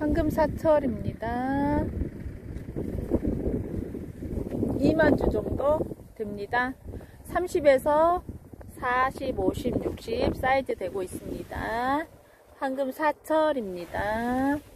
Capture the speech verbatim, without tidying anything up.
황금 사철입니다. 이만 주 정도 됩니다. 삼십에서 사십, 오십, 육십 사이즈 되고 있습니다. 황금 사철입니다.